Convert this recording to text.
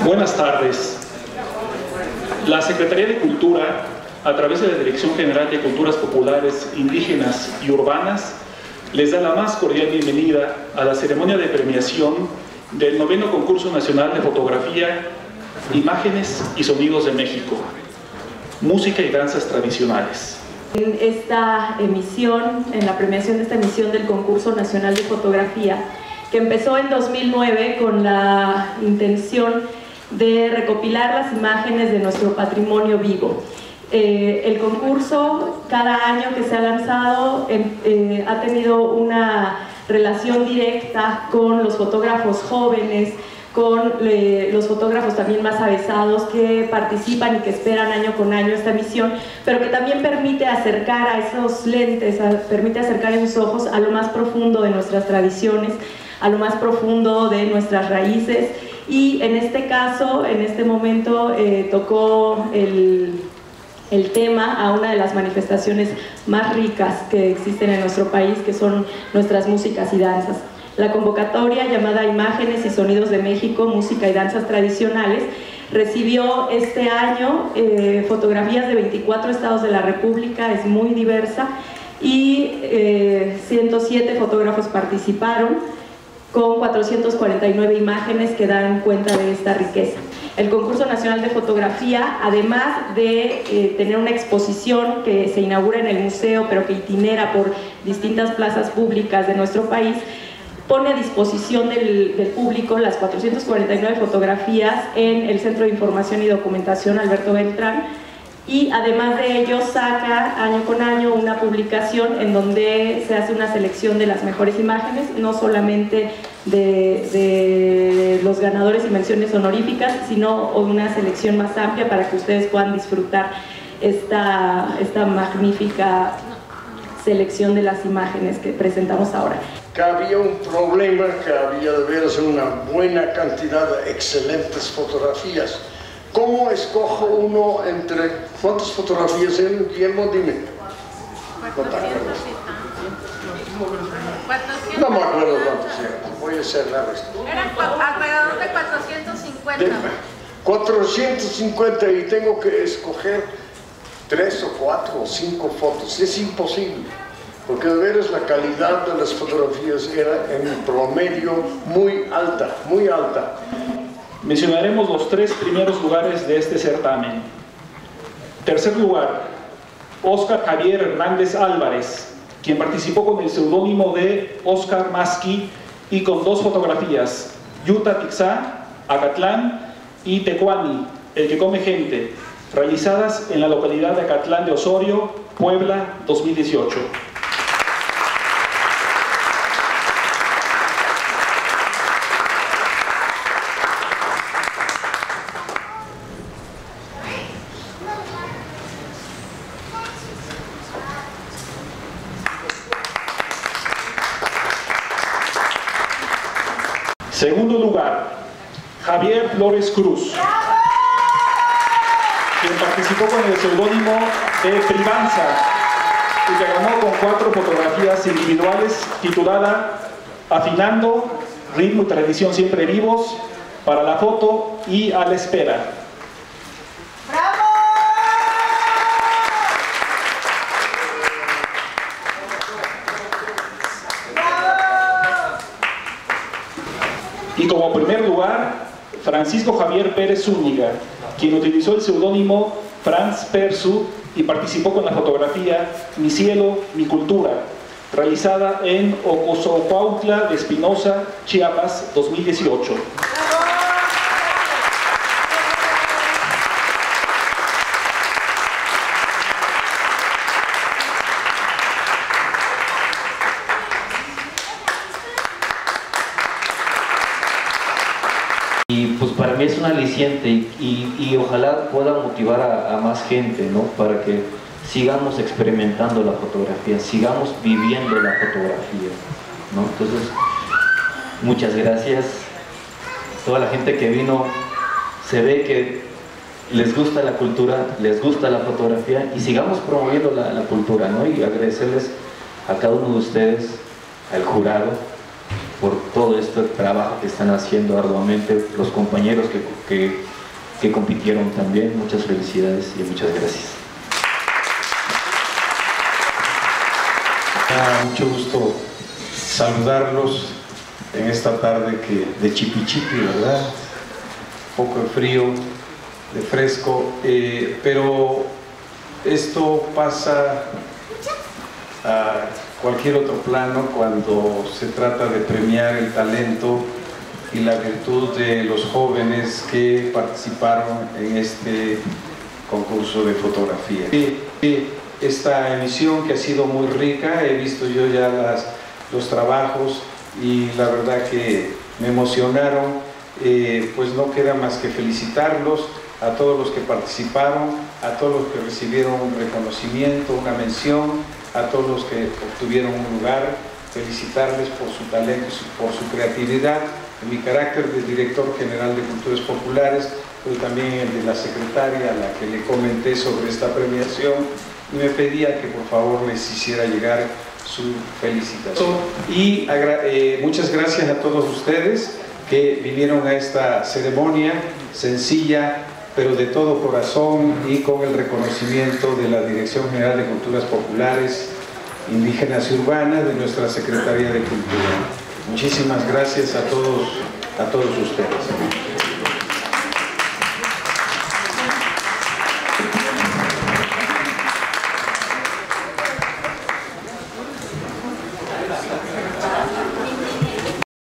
Buenas tardes. La Secretaría de Cultura, a través de la Dirección General de Culturas Populares, Indígenas y Urbanas, les da la más cordial bienvenida a la ceremonia de premiación del 9º Concurso Nacional de Fotografía, Imágenes y Sonidos de México, Música y Danzas Tradicionales. En esta emisión, en la premiación de esta emisión del Concurso Nacional de Fotografía, que empezó en 2009 con la intención de recopilar las imágenes de nuestro patrimonio vivo. El concurso, cada año que se ha lanzado, ha tenido una relación directa con los fotógrafos jóvenes, con los fotógrafos también más avesados que participan y que esperan año con año esta misión, pero que también permite acercar a esos lentes, permite acercar esos ojos a lo más profundo de nuestras tradiciones, a lo más profundo de nuestras raíces. Y en este caso, en este momento, tocó el tema a una de las manifestaciones más ricas que existen en nuestro país, que son nuestras músicas y danzas. La convocatoria, llamada Imágenes y Sonidos de México, Música y Danzas Tradicionales, recibió este año fotografías de 24 estados de la República, es muy diversa, y 107 fotógrafos participaron, con 449 imágenes que dan cuenta de esta riqueza. El Concurso Nacional de Fotografía, además de tener una exposición que se inaugura en el museo, pero que itinera por distintas plazas públicas de nuestro país, pone a disposición del público las 449 fotografías en el Centro de Información y Documentación Alberto Beltrán, y además de ello saca año con año una publicación en donde se hace una selección de las mejores imágenes, no solamente de los ganadores y menciones honoríficas, sino una selección más amplia para que ustedes puedan disfrutar esta magnífica selección de las imágenes que presentamos ahora. Que había un problema, que había de veras una buena cantidad de excelentes fotografías. ¿Cómo escojo uno entre cuántas fotografías eran? Guillermo, dime. No me acuerdo cuántas eran. Voy a hacer la respuesta. Eran alrededor de 450. 450 y tengo que escoger 3 o 4 o 5 fotos. Es imposible, porque de veras la calidad de las fotografías era en promedio muy alta, muy alta. Mencionaremos los 3 primeros lugares de este certamen. Tercer lugar, Óscar Javier Hernández Álvarez, quien participó con el seudónimo de Óscar Masqui y con 2 fotografías, Yuta Tixá, Acatlán y Tecuani, el que come gente, realizadas en la localidad de Acatlán de Osorio, Puebla, 2018. Segundo lugar, Javier Flores Cruz, quien participó con el seudónimo de Privanza y que ganó con 4 fotografías individuales titulada Afinando, Ritmo y Tradición Siempre Vivos, Para la Foto y A la Espera. Y como primer lugar, Francisco Javier Pérez Zúñiga, quien utilizó el seudónimo Franz Persu y participó con la fotografía Mi Cielo, Mi Cultura, realizada en Ocosocuautla de Espinosa, Chiapas, 2018. Y pues para mí es un aliciente y ojalá pueda motivar a más gente, ¿no? Para que sigamos experimentando la fotografía, sigamos viviendo la fotografía, ¿no? Entonces, muchas gracias. Toda la gente que vino, se ve que les gusta la cultura, les gusta la fotografía y sigamos promoviendo la cultura, ¿no? Y agradecerles a cada uno de ustedes, al jurado, por todo este trabajo que están haciendo arduamente los compañeros que compitieron también. Muchas felicidades y muchas gracias. Mucho gusto saludarlos en esta tarde de chipi-chipi, ¿verdad? Un poco de frío, de fresco, pero esto pasa a cualquier otro plano cuando se trata de premiar el talento y la virtud de los jóvenes que participaron en este concurso de fotografía. Esta emisión, que ha sido muy rica, he visto yo ya los trabajos y la verdad que me emocionaron. Pues no queda más que felicitarlos a todos los que participaron, a todos los que recibieron un reconocimiento, una mención, a todos los que obtuvieron un lugar, felicitarles por su talento y por su creatividad, en mi carácter de director general de Culturas Populares, pero también el de la secretaria a la que le comenté sobre esta premiación, y me pedía que por favor les hiciera llegar su felicitación. Y muchas gracias a todos ustedes que vinieron a esta ceremonia sencilla, pero de todo corazón y con el reconocimiento de la Dirección General de Culturas Populares, Indígenas y Urbanas de nuestra Secretaría de Cultura. Muchísimas gracias a todos ustedes.